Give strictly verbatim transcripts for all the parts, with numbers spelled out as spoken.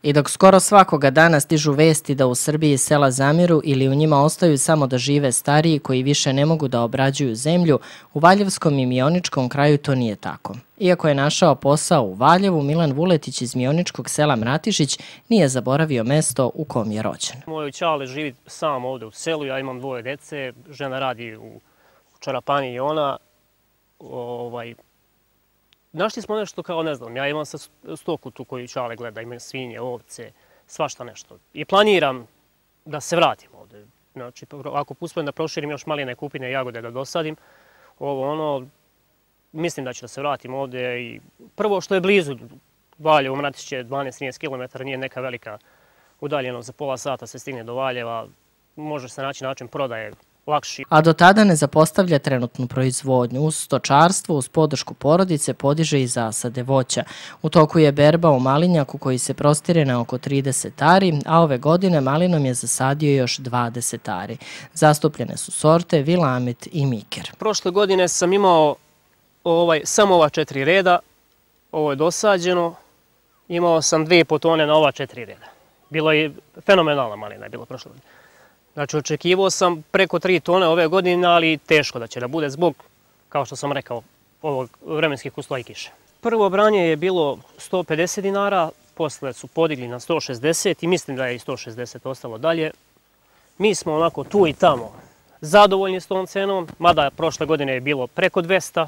I dok skoro svakoga dana stižu vesti da u Srbiji sela zamiru ili u njima ostaju samo da žive stariji koji više ne mogu da obrađuju zemlju, u Valjevskom i Mioničkom kraju to nije tako. Iako je našao posao u Valjevu, Milan Vuletić iz mioničkog sela Mratišić nije zaboravio mesto u kom je rođen. Moj ćale živi sam ovde u selu, ja imam dvoje dece, žena radi u čarapani i ona. Ovaj, našli smo nešto kao, ne znam, ja imam sa stoku tu koju ćale gleda, imam svinje, ovce, svašta nešto. I planiram da se vratim ovde. Znači, ako uspijem da proširim još maline, kupine, jagode da dosadim, ovo ono, mislim da ću da se vratim ovde i prvo što je blizu Valjevo, Mratišić je dvanaest do trinaest kilometara, nije neka velika udaljenost, za pola sata se stigne do Valjeva, može se naći način prodaje lakši. A do tada ne zapostavlja trenutnu proizvodnju. Uz stočarstvo, uz podršku porodice, podiže i zasade voća. U toku je berba u malinjaku koji se prostire na oko trideset ari, a ove godine malinom je zasadio još dvadeset ari. Zastupljene su sorte Vilamit i Miker. Prošle godine sam imao ovaj, samo ova četiri reda, ovo je dosađeno, imao sam dvije potone na ova četiri reda. Bilo je fenomenalna malina, je bilo prošle godine. Znači, očekivao sam preko tri tone ove godine, ali teško da će da bude zbog, kao što sam rekao, ovog vremenskih uslova i kiše. Prvo branje je bilo sto pedeset dinara, posle su podigli na sto šezdeset i mislim da je i sto šezdeset ostalo dalje. Mi smo onako tu i tamo zadovoljni s tom cenom, mada prošle godine je bilo preko dvesta,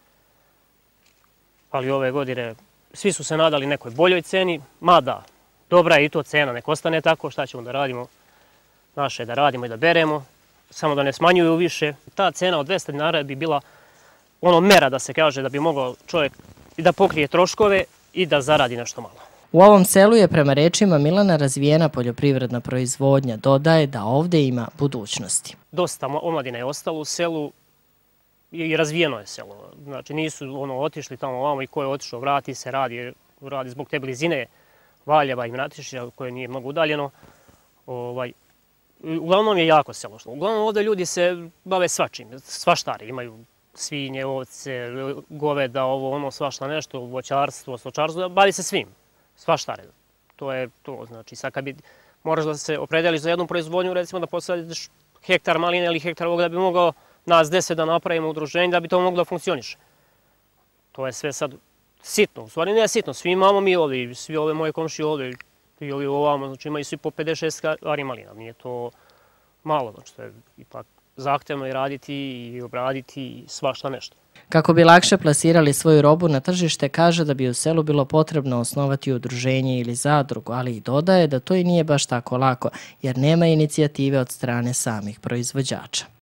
ali ove godine svi su se nadali nekoj boljoj ceni, mada dobra je i to cena, nek ostane tako, šta ćemo da radimo? Naše da radimo i da beremo, samo da ne smanjuju više. Ta cena od dvesta dinara bi bila ono mera da se kaže da bi mogao čovjek i da pokrije troškove i da zaradi nešto malo. U ovom selu je prema rečima Milana razvijena poljoprivredna proizvodnja. Dodaje da ovde ima budućnosti. Dosta omladine je ostalo u selu i razvijeno je selo. Znači nisu ono otišli tamo ovamo i ko je otišao vrati se, radi, radi zbog te blizine Valjeva i Mratišića koje nije mnogo udaljeno. Ovaj, Uglavnom je jako selo šlo. Uglavnom ovdje ljudi se bave svačim, svaštari. Imaju svinje, ovce, goveda, ovo, ono, svašta nešto, voćarstvo, stočarstvo, bavi se svim, svaštare. To je to, znači sad kad bi moraš da se opredeliš za jednu proizvodnju, recimo da posadiš hektar maline ili hektar ovoga da bi mogao nas deset da napravimo udruženje da bi to moglo da funkcioniše. To je sve sad sitno, u stvari ne sitno, svi imamo mi ovdje, svi ove moje komšije ovdje, i ovi ovamo, znači imaju svi po pedeset šest ari malina, nije to malo, znači to je ipak zahtevno i raditi i obraditi i svašta nešto. Kako bi lakše plasirali svoju robu na tržište, kaže da bi u selu bilo potrebno osnovati udruženje ili zadrugu, ali i dodaje da to i nije baš tako lako, jer nema inicijative od strane samih proizvođača.